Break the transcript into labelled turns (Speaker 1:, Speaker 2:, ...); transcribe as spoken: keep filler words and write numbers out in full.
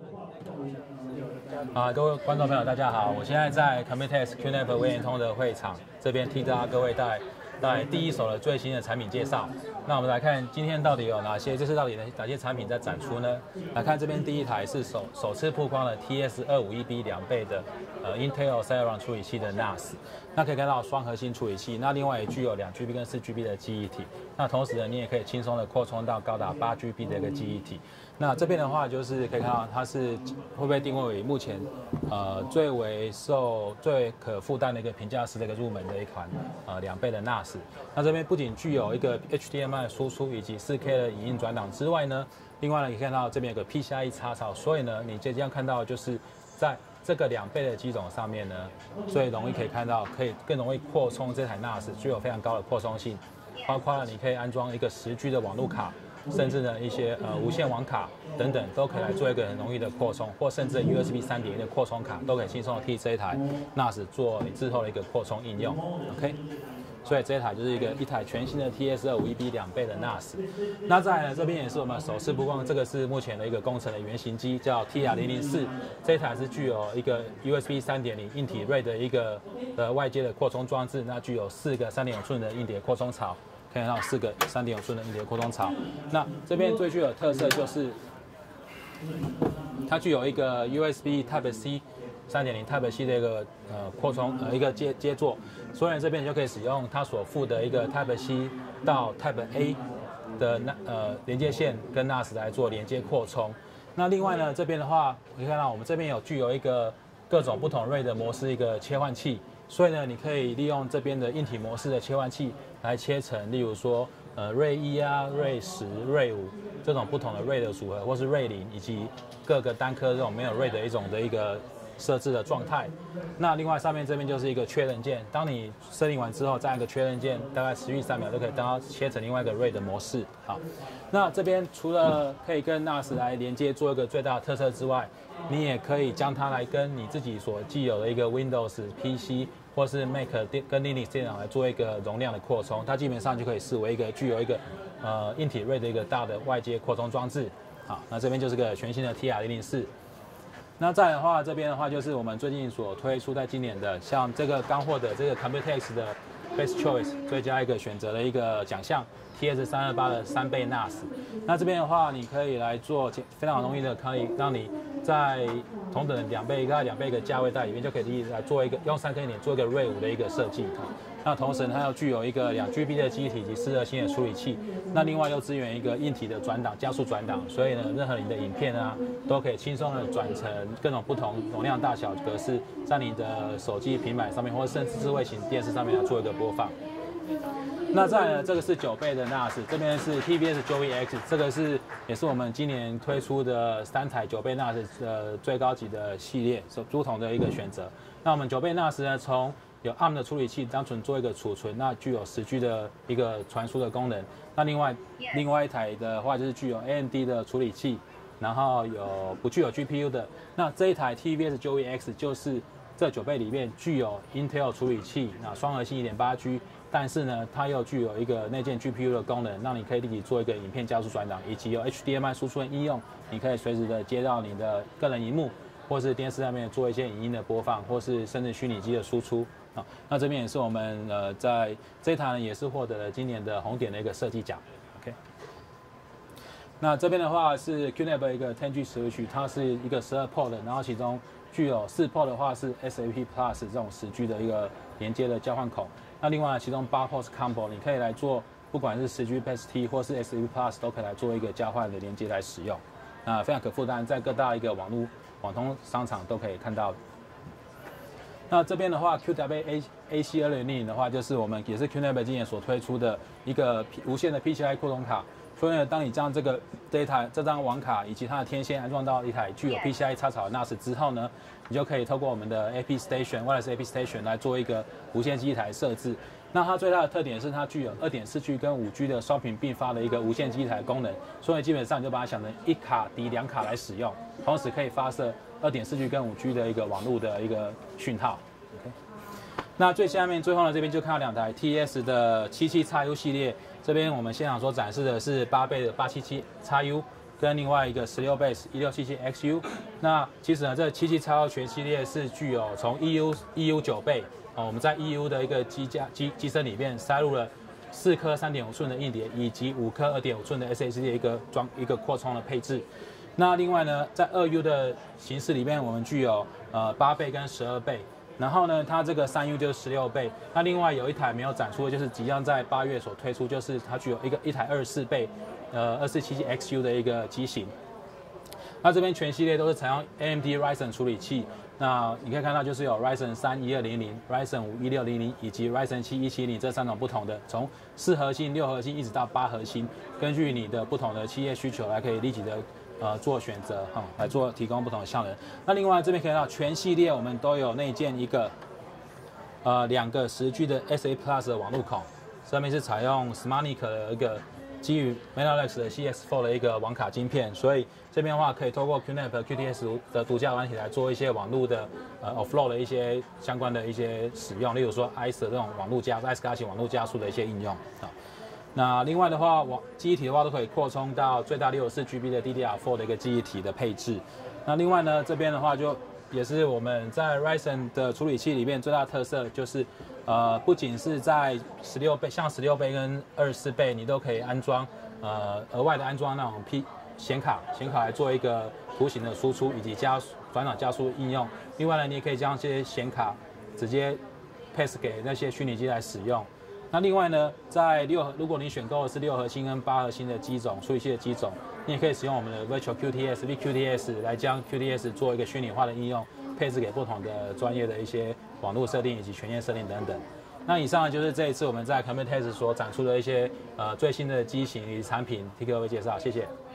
Speaker 1: 啊，各位观众朋友，大家好！我现在在 Computex Q N A P 微联通的会场这边，替大家各位带带第一手的最新的产品介绍。那我们来看今天到底有哪些，这次到底哪些产品在展出呢？来看这边第一台是首首次曝光的 T S 二五一 B 两倍的呃 Intel Celeron 处理器的 N A S， 那可以看到双核心处理器，那另外也具有两 G B 跟四 G B 的记忆体。那同时呢，你也可以轻松的扩充到高达八 G B 的一个记忆体。那这边的话，就是可以看到它是会被定位为目前呃最为受最可负担的一个平价式的一个入门的一款呃两倍的 N A S。那这边不仅具有一个 H D M I 输出以及 四 K 的影音转档之外呢，另外呢也可以看到这边有个 P C I E 插槽，所以呢你即将看到就是在这个两倍的机种上面呢，最容易可以看到可以更容易扩充这台 N A S， 具有非常高的扩充性，包括了你可以安装一个十 G 的网路卡。甚至呢一些呃无线网卡等等都可以来做一个很容易的扩充，或甚至 U S B 三点零 的扩充卡都可以轻松的替这一台 N A S 做你之后的一个扩充应用。OK， 所以这一台就是一个一台全新的 T S 二五一 B 两倍的 N A S。那再来呢，这边也是我们首次曝光，这个是目前的一个工程的原型机，叫 T R 零零四。这一台是具有一个 U S B 三点零 硬体锐的一个呃外接的扩充装置，那具有四个三点五寸的硬碟扩充槽。可以看到四个三点五寸的硬碟扩充槽。那这边最具有特色就是，它具有一个 U S B Type C 三点零 Type C 的一个呃扩充呃一个接接座，所以这边你就可以使用它所附的一个 Type C 到 Type A 的那呃连接线跟 N A S 来做连接扩充。那另外呢，这边的话可以看到我们这边有具有一个各种不同锐的模式一个切换器。所以呢，你可以利用这边的硬体模式的切换器来切成，例如说，呃，锐一啊、锐十、锐五这种不同的锐的组合，或是锐零以及各个单颗这种没有锐的一种的一个设置的状态。那另外上面这边就是一个确认键，当你设定完之后，再按个确认键，大概持续三秒就可以当它切成另外一个锐的模式。好，那这边除了可以跟 N A S 来连接做一个最大的特色之外，你也可以将它来跟你自己所既有的一个 Windows P C 或是 Mac 跟 Linux 电脑来做一个容量的扩充，它基本上就可以视为一个具有一个呃硬体锐的一个大的外接扩充装置。好，那这边就是个全新的 T R 零零四。那再来的话，这边的话就是我们最近所推出在今年的，像这个刚获得这个 Computex 的 Best Choice 最佳一个选择的一个奖项 T S 三二八的三倍 N A S。那这边的话，你可以来做非常容易的，可以让你在同等两倍大概两倍的价位带里面，就可以来做一个用三颗点做一个锐五的一个设计。那同时它又具有一个两 G B 的记忆体以及四核心的处理器，那另外又支援一个硬体的转档加速转档，所以呢，任何你的影片啊，都可以轻松的转成各种不同容量大小格式，在你的手机、平板上面，或者甚至智慧型电视上面来做一个播放。那再来呢，这个是九倍的 N A S， 这边是 T V S Joey X， 这个是也是我们今年推出的三台九倍 N A S 呃最高级的系列，是不同的一个选择。那我们九倍 N A S 呢，从有 A R M 的处理器单纯做一个储存，那具有十 G 的一个传输的功能。那另外另外一台的话就是具有 A M D 的处理器，然后有不具有 G P U 的。那这一台 T V S Joey X 就是这九倍里面具有 Intel 处理器，那双核心 一点八 G。但是呢，它又具有一个内建 G P U 的功能，让你可以立即做一个影片加速转档，以及有 H D M I 输出的应用，你可以随时的接到你的个人荧幕，或是电视上面做一些影音的播放，或是甚至虚拟机的输出。啊，那这边也是我们呃在这一台呢也是获得了今年的红点的一个设计奖。OK， 那这边的话是 Q N A P 的一个 十 G Switch， 它是一个十二 port 的，然后其中具有四 port 的话是 S A P Plus 这种十 G 的一个连接的交换口。那另外其中八 port combo 你可以来做，不管是十 G P S T 或是 S A P Plus 都可以来做一个交换的连接来使用。那非常可负担，在各大一个网络网通商场都可以看到。那这边的话 ，Q W A C 二零零的话，就是我们也是 Q N A P 今年所推出的一个无线的 P C I 扩充卡。所以呢，当你将这个这一台这张网卡以及它的天线安装到一台具有 P C I 插槽的 N A S 之后呢，你就可以透过我们的 A P Station、Wireless A P Station 来做一个无线机台设置。那它最大的特点是它具有 二点四 G 跟五 G 的双频并发的一个无线机台功能，所以基本上你就把它想成一卡抵两卡来使用，同时可以发射 二点四 G 跟五 G 的一个网络的一个讯号。OK， 那最下面最后呢，这边就看到两台 T S 的七七 X U 系列，这边我们现场所展示的是八倍的八七七 X U， 跟另外一个十六倍一六七七 X U。那其实呢，这七七叉二全系列是具有从 E U E U 九倍哦，我们在 E U 的一个机架机机身里面塞入了四颗三点五寸的硬碟，以及五颗二点五寸的 S S D 的一个装一个扩充的配置。那另外呢，在二 U 的形式里面，我们具有呃八倍跟十二倍。然后呢，它这个三 U 就是十六倍。那另外有一台没有展出的，就是即将在八月所推出，就是它具有一个一台二十四倍，呃二四七七 X U 的一个机型。那这边全系列都是采用 A M D Ryzen 处理器。那你可以看到，就是有 Ryzen 三一二零零、Ryzen 五一六零零以及 Ryzen 七一七零这三种不同的，从四核心、六核心一直到八核心，根据你的不同的企业需求来可以立即的。呃，做选择哈、嗯，来做提供不同的效能。那另外这边可以看到，全系列我们都有内建一个呃两个十 G 的 S A Plus 的网路孔，上面是采用 Smartnic 的一个基于 Mellalex 的 C X 四 的一个网卡晶片，所以这边的话可以透过 Q N A P Q T S 的独家软体来做一些网路的呃 offload 的一些相关的一些使用，例如说 I C E 这种网路加 I C E 型网路加速的一些应用啊。那另外的话，网记忆体的话都可以扩充到最大六十四 G B 的 D D R 四 的一个记忆体的配置。那另外呢，这边的话就也是我们在 Ryzen 的处理器里面最大的特色，就是呃不仅是在十六倍，像十六倍跟二十四倍，你都可以安装呃额外的安装那种 P 显卡，显卡来做一个图形的输出以及加转档加速应用。另外呢，你也可以将这些显卡直接 pass 给那些虚拟机来使用。那另外呢，在六如果你选购的是六核心跟八核心的机种，处理器的机种，你也可以使用我们的 Virtual Q T S、V Q T S 来将 Q T S 做一个虚拟化的应用，配置给不同的专业的一些网络设定以及权限设定等等。那以上呢就是这一次我们在 Computex 所展出的一些呃最新的机型以及产品，替各位介绍，谢谢。